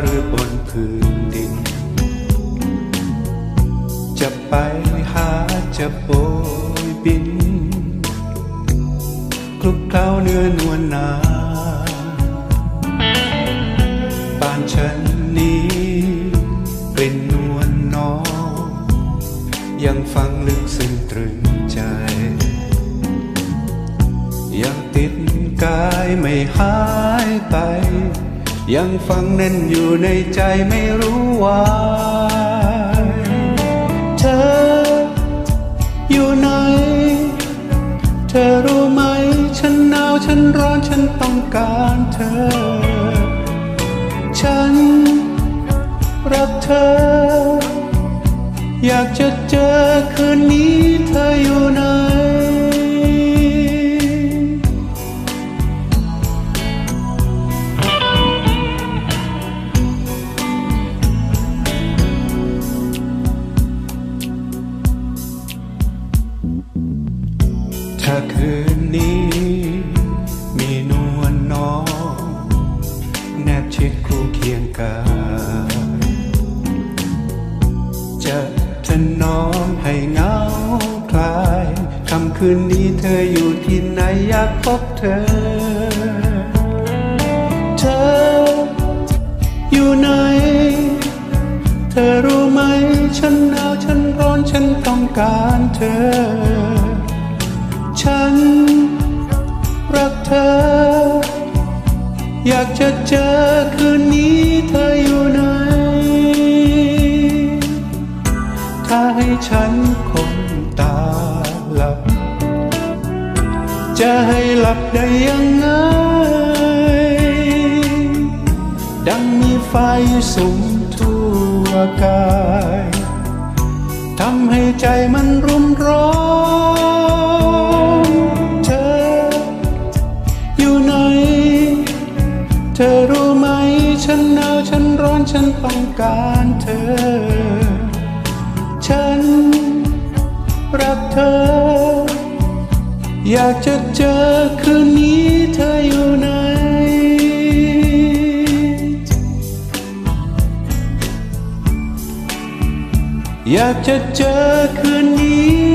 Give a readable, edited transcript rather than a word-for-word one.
บนพื้นดินจะไปหาจะโบยบินคลุกเคล้าเนื้อนวลนางป่านฉันนี้กลิ่นนวลน้องยังฟังลึกซึ้งตรึงใจยังติดกายไม่หายไปยังฟังแน่นอยู่ในใจไม่รู้ว่าเธออยู่ไหนเธอรู้ไหมฉันหนาวฉันร้อนฉันต้องการเธอฉันรักเธออยากจะเจอคืนนี้เธออยู่ไหนถ้าคืนนี้มีนวลน้องแนบชิดคู่เคียงกายจะถนอมให้เงาคลายค่ำคืนนี้เธออยู่ที่ไหนอยากพบเธอเธออยู่ไหนเธอรู้ไหมฉันหนาวฉันร้อนฉันต้องการเธอฉันรักเธออยากจะเจอคืนนี้เธออยู่ไหนถ้าให้ฉันคงตาหลับจะให้หลับได้ยังไงดังมีไฟสุมทั่วกายทำให้ใจมันรุ่มร้อนเธออยู่ไหนเธอรู้ไหมฉันหนาวฉันร้อนฉันต้องการเธอฉันรักเธออยากจะเจอคืนนี้เธออยู่ไหนอยากจะเจอคืนนี้